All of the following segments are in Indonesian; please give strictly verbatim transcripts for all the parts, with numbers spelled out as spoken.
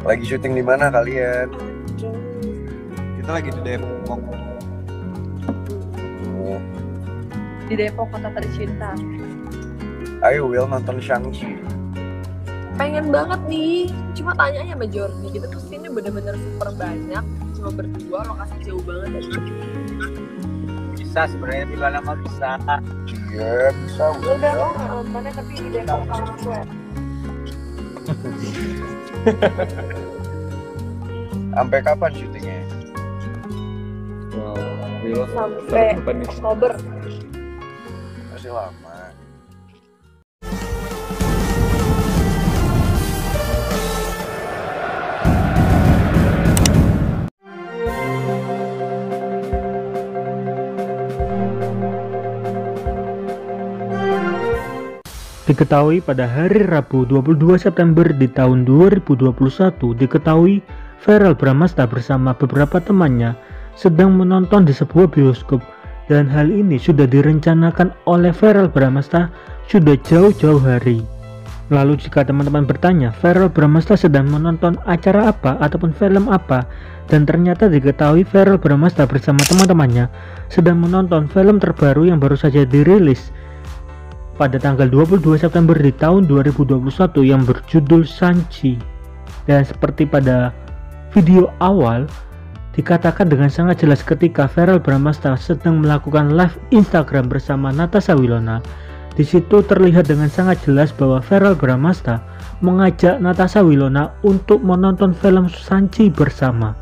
Lagi syuting di mana kalian? Kita lagi di Depok. Oh. Di Depok, kota tercinta. Ayo Will nonton Shang-Chi. Pengen banget nih, cuma tanya aja sama Jordi. Kita tuh sini bener-bener super banyak, cuma berdua, lokasi jauh banget. Bisa sebenarnya di mana mau bisa. Iya bisa. Udah lo nggak nontonnya tapi di Depok sama gue. Sampai kapan syutingnya? Wow, sampai Oktober. Masih lama. Diketahui pada hari Rabu dua puluh dua September di tahun dua ribu dua puluh satu, diketahui Verrell Bramasta bersama beberapa temannya sedang menonton di sebuah bioskop, dan hal ini sudah direncanakan oleh Verrell Bramasta sudah jauh-jauh hari. Lalu jika teman-teman bertanya Verrell Bramasta sedang menonton acara apa ataupun film apa, dan ternyata diketahui Verrell Bramasta bersama teman-temannya sedang menonton film terbaru yang baru saja dirilis pada tanggal dua puluh dua September di tahun dua ribu dua puluh satu yang berjudul Shang-Chi. Dan seperti pada video awal dikatakan dengan sangat jelas ketika Verrell Bramasta sedang melakukan live Instagram bersama Natasha Wilona. Di situ terlihat dengan sangat jelas bahwa Verrell Bramasta mengajak Natasha Wilona untuk menonton film Shang-Chi bersama.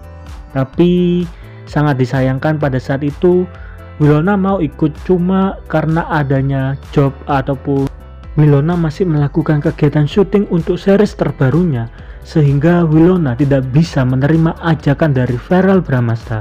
Tapi sangat disayangkan pada saat itu Wilona mau ikut cuma karena adanya job ataupun Wilona masih melakukan kegiatan syuting untuk series terbarunya, sehingga Wilona tidak bisa menerima ajakan dari Verrell Bramasta.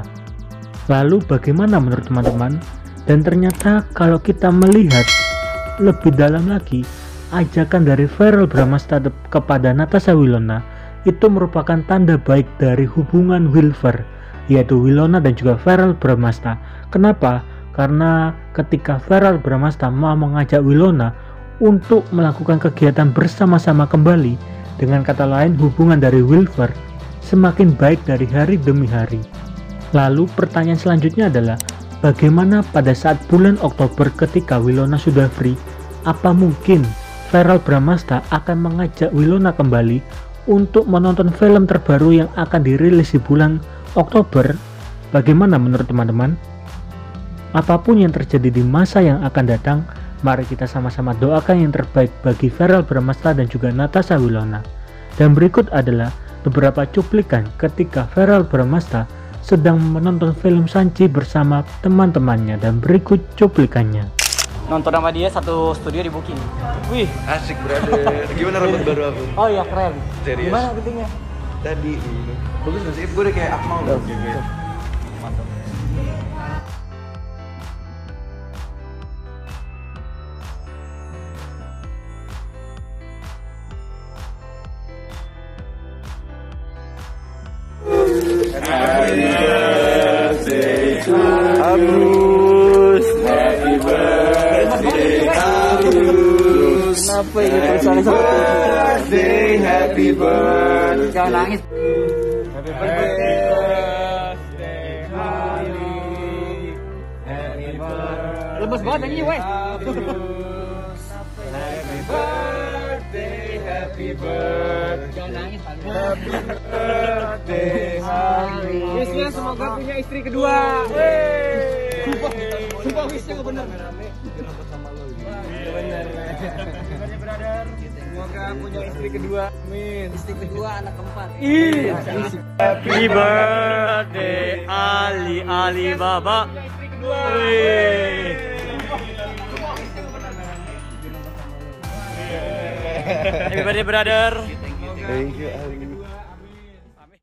Lalu bagaimana menurut teman-teman? Dan ternyata kalau kita melihat lebih dalam lagi, ajakan dari Verrell Bramasta kepada Natasha Wilona itu merupakan tanda baik dari hubungan Wilfer, yaitu Wilona dan juga Verrell Bramasta. Kenapa? Karena ketika Verrell Bramasta mau mengajak Wilona untuk melakukan kegiatan bersama-sama kembali, dengan kata lain hubungan dari Wilfer semakin baik dari hari demi hari. Lalu pertanyaan selanjutnya adalah, bagaimana pada saat bulan Oktober ketika Wilona sudah free, apa mungkin Verrell Bramasta akan mengajak Wilona kembali untuk menonton film terbaru yang akan dirilis di bulan Oktober? Bagaimana menurut teman-teman? Apapun yang terjadi di masa yang akan datang, mari kita sama-sama doakan yang terbaik bagi Verrell Bramasta dan juga Natasha Wilona. Dan berikut adalah beberapa cuplikan ketika Verrell Bramasta sedang menonton film Shang-Chi bersama teman-temannya, dan berikut cuplikannya. Nonton sama dia satu studio di booking. Wih, Asik brother. Gimana rambut baru aku? oh iya keren. Serius? Gimana fittingnya? Tadi ini. Bagus gak sih? Gue udah kayak Akmal loh. Mantap. Happy birthday to Agus. Happy birthday Agus. Kenapa ini tulisannya seperti itu? Birthday, happy birthday. Jangan nangis. Happy birthday, Ali. Happy birthday. Lemes banget nyanyi, weh. Happy birthday, happy birthday. Jangan nangis, Happy birthday, Ali. Wishnya semoga punya istri kedua. Sumpah, sumpah wishnya gak bener. Bener. Semoga punya istri kedua. Amin. Istri kedua, anak keempat. Iya. Happy birthday Ali Ali Baba. Happy birthday brother. Thank you Ali.